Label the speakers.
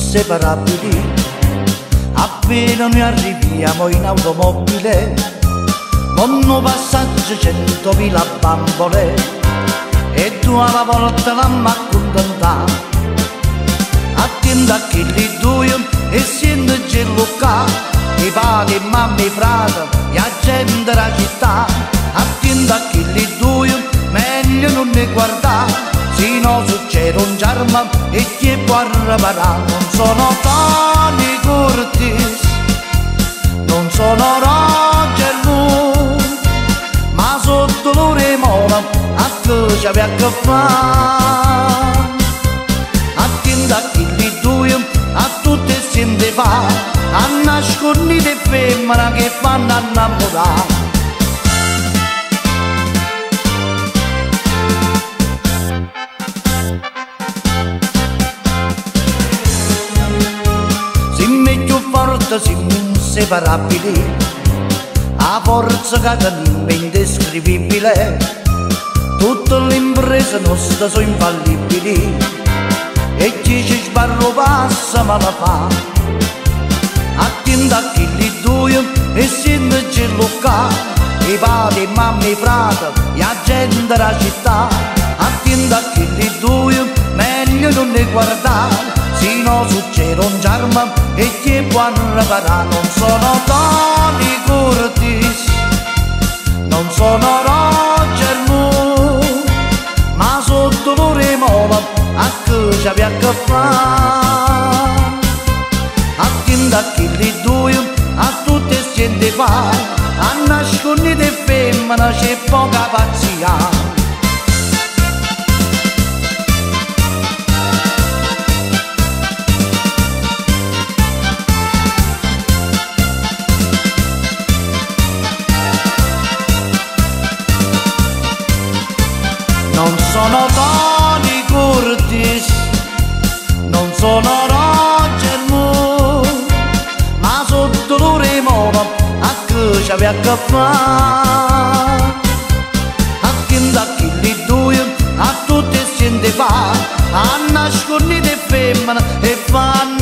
Speaker 1: inseparabili. Appena noi arriviamo in automobile, con passaggio 100.000 bambole, e tu alla volta la m'accontentà. Attenta a che li due e siente gellucca, i padri, i mamma, i frati, la gente della città. Attenta a che li due meglio non ne guarda, se no succede un charme e chi può riparare. Non sono Tony Curtis, non sono Roger Moore, ma sotto l'ore mola a che ci aveva a che fare. Attenta a che li due a tutte sente fa, a nascondere femmine che fanno innamorare. Siamo inseparabili, a forza che tenim è indescrivibile, tutte le imprese nostre sono infallibili, e chi ci sbarro passa ma la fa. Attenta a chi li due e siente gellucca, i padri, i mamma, i frati, la gente della città. Attenta a chi li due meglio non ne guardare, se no succede un charme e chi può riparare. Non sono Tony Curtis, non sono Roger Moore, ma sotto l'ore mola a che ci aveva a che fare. Attenta a chi li due a tutte sente fa, a nascondere femmina c'è poca pazzia. Non sono Tony Curtis, non sono Roger Moore, ma sotto l'ore mola a che ci aveva a che fare. Attenta a chi li due a tutte sente fa, a nascondere femmine e fanno